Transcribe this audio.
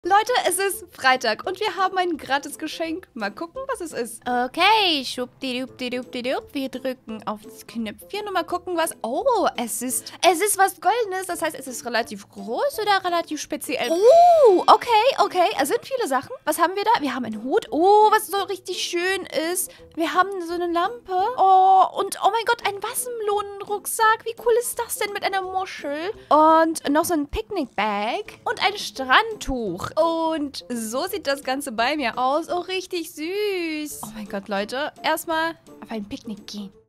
Leute, es ist Freitag und wir haben ein gratis Geschenk. Mal gucken, was es ist. Okay, schubdidup. Wir drücken auf das Knöpfchen und mal gucken, was... Oh, es ist was Goldenes. Das heißt, es ist relativ groß oder relativ speziell. Oh, okay. Es sind viele Sachen. Was haben wir da? Wir haben einen Hut. Oh, was so richtig schön ist. Wir haben so eine Lampe. Oh, und oh mein Gott, ein Wassermelonenrucksack. Wie cool ist das denn mit einer Muschel? Und noch so ein Picknickbag und ein Strandtuch. Und so sieht das Ganze bei mir aus. Oh, richtig süß. Oh mein Gott, Leute. Erstmal auf ein Picknick gehen.